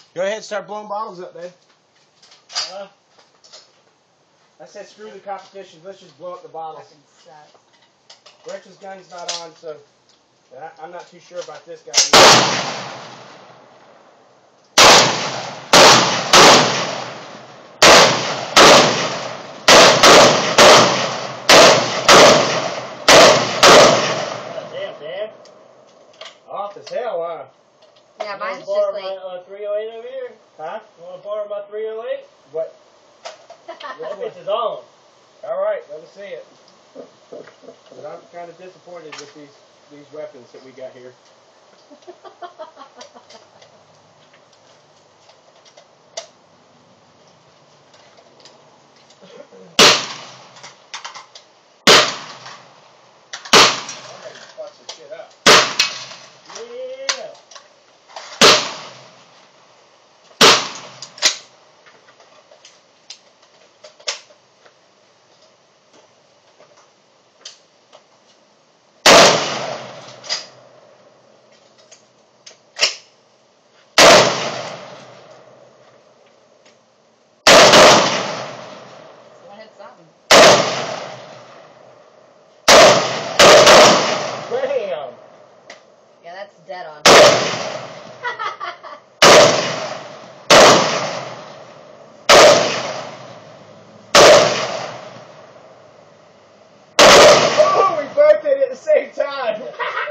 Go ahead and start blowing bottles up, babe. Uh, I said screw the competition. Let's just blow up the bottles. Fucking sucks. Rex's gun's not on, so I'm not too sure about this guy. damn, Dad. Off as hell, huh? Yeah, You mine's wanna just borrow like. my 308 over here? Huh? You want to borrow my 308? What? That bitch is on. All right, let me see it. But I'm kind of disappointed with these weapons that we got here. I'm ready to fuck some shit up. Yeah. Someone hit something. Bam! Yeah, that's dead on. Oh, we both did it at the same time.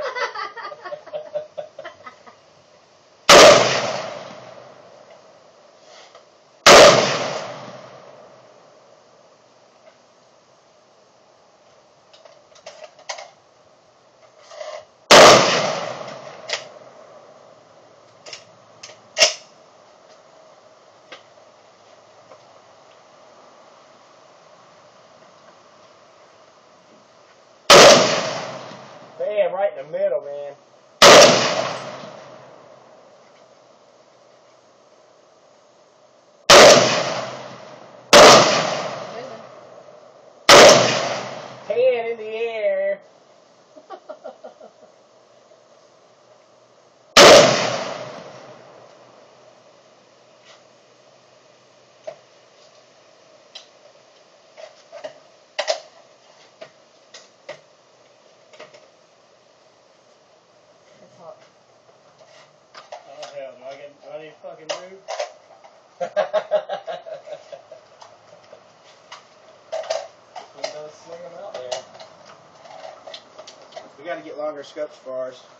Bam, right in the middle, man. Hand in the air. It's hot. Oh, hell, do I need to fucking move? This one does swing them out there. We got to get longer scopes for ours.